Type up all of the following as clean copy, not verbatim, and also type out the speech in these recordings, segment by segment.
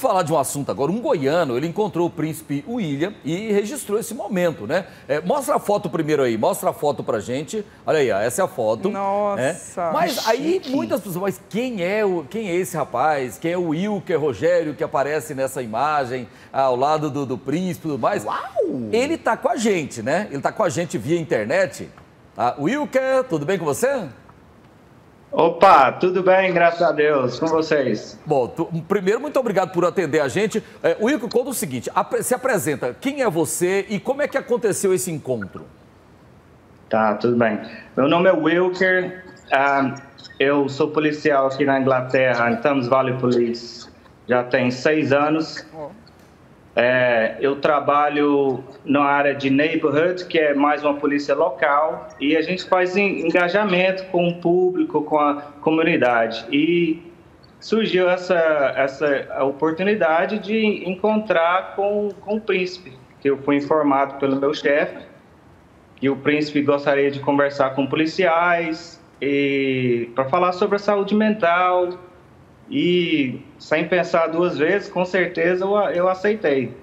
falar de um assunto agora. Um goiano, ele encontrou o príncipe William e registrou esse momento, né? Mostra a foto primeiro aí, mostra a foto pra gente. Olha aí, ó, essa é a foto. Nossa, Mas aí muitas pessoas, mas quem é esse rapaz? Quem é o Wilker Rogério que aparece nessa imagem ao lado do príncipe e tudo mais? Uau! Ele tá com a gente, né? Ele tá com a gente via internet. Wilker, tudo bem com você? Opa, tudo bem, graças a Deus, com vocês. Bom, primeiro, muito obrigado por atender a gente. Wilker, conta o seguinte, se apresenta, quem é você e como é que aconteceu esse encontro? Tá, tudo bem. Meu nome é Wilker, eu sou policial aqui na Inglaterra, em Thames Valley Police, já tem 6 anos. Eu trabalho na área de neighborhood, que é mais uma polícia local, e a gente faz engajamento com o público, com a comunidade. E surgiu essa oportunidade de encontrar com o príncipe, que eu fui informado pelo meu chefe, que o príncipe gostaria de conversar com policiais e para falar sobre a saúde mental. E, sem pensar 2 vezes, com certeza eu aceitei.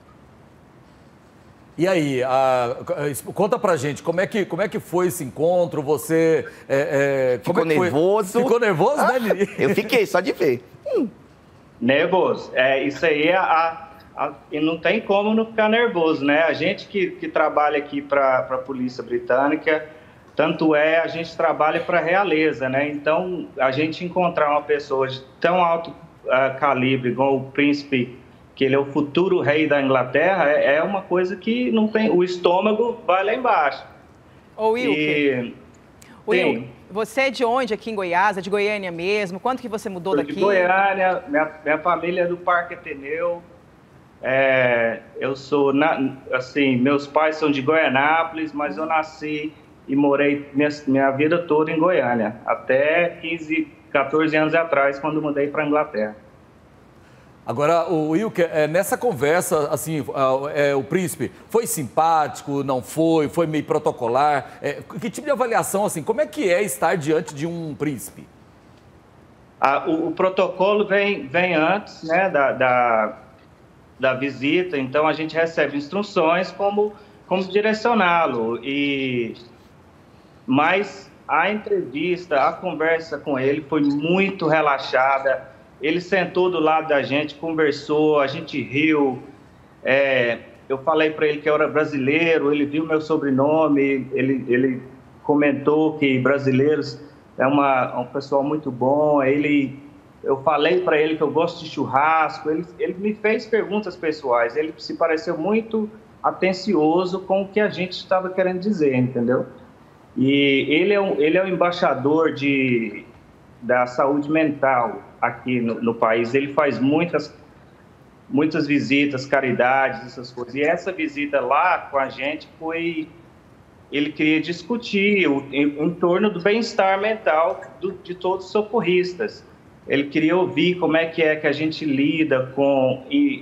E aí, conta pra gente, como é que foi esse encontro? Você... Ficou nervoso? Ficou nervoso, né, Lili? Eu fiquei, só de ver. Nervoso. Isso aí, e não tem como não ficar nervoso, né? A gente que trabalha aqui para a Polícia Britânica... Tanto a gente trabalha para a realeza, né? Então, a gente encontrar uma pessoa de tão alto calibre, igual o príncipe, que ele é o futuro rei da Inglaterra, é uma coisa que não tem... O estômago vai lá embaixo. Ô, Wilker, você é de onde aqui em Goiás? É de Goiânia mesmo? Quanto que você mudou daqui? De Goiânia, minha família é do Parque Ateneu. Eu sou, meus pais são de Goianápolis, mas eu nasci... e morei minha vida toda em Goiânia, até 14 anos atrás, quando mudei para a Inglaterra. Agora, o Wilker, nessa conversa, assim, o príncipe foi simpático, não foi meio protocolar? Que tipo de avaliação, assim, como é que é estar diante de um príncipe? O protocolo vem antes, né, da visita, então a gente recebe instruções como direcioná-lo. Mas a entrevista, a conversa com ele foi muito relaxada. Ele sentou do lado da gente, conversou, a gente riu. Eu falei para ele que eu era brasileiro, ele viu meu sobrenome, ele comentou que brasileiros é um pessoal muito bom. Eu falei para ele que eu gosto de churrasco. Ele me fez perguntas pessoais. Ele se pareceu muito atencioso com o que a gente estava querendo dizer, entendeu? E ele é o embaixador da saúde mental aqui no país. Ele faz muitas visitas, caridades, essas coisas. E essa visita lá com a gente ele queria discutir em torno do bem-estar mental de todos os socorristas. Ele queria ouvir como é que a gente lidar com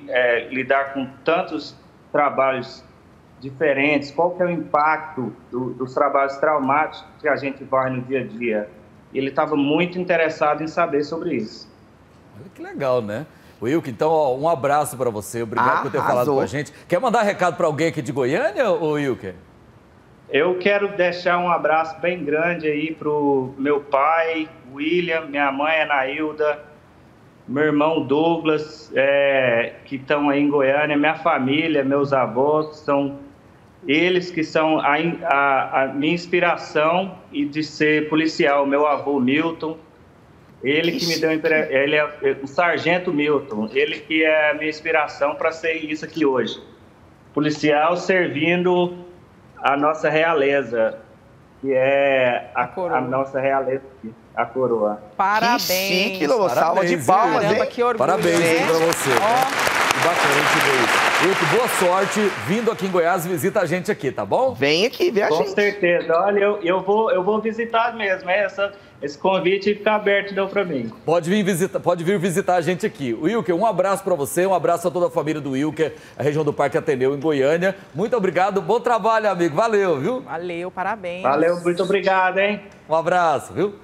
tantos trabalhos diferentes, qual que é o impacto dos trabalhos traumáticos que a gente vai no dia a dia. Ele estava muito interessado em saber sobre isso. Olha que legal, né? Wilker, então, um abraço para você, obrigado por ter falado com a gente. Quer mandar recado para alguém aqui de Goiânia, Wilker? Eu quero deixar um abraço bem grande aí pro meu pai, William, minha mãe, Anailda, meu irmão Douglas, que estão aí em Goiânia, minha família, meus avós, são eles que são a minha inspiração e de ser policial. Meu avô Milton, ele que me deu, ele é o sargento Milton, ele que é a minha inspiração para ser isso aqui hoje. Policial servindo a nossa realeza, que é a nossa realeza aqui. A coroa. Parabéns. Que chique, salva de palmas, caramba, hein? que orgulho. Parabéns para você. Que bacana a gente ver isso. Wilker, boa sorte. Vindo aqui em Goiás, visita a gente aqui, tá bom? Vem aqui, vê a gente. Com certeza. Olha, eu vou visitar mesmo. Esse convite fica aberto, deu para mim. Pode vir visitar a gente aqui. Wilker, um abraço para você, um abraço a toda a família do Wilker, a região do Parque Ateneu, em Goiânia. Muito obrigado, bom trabalho, amigo. Valeu, viu? Valeu, parabéns. Valeu, muito obrigado, hein? Um abraço, viu?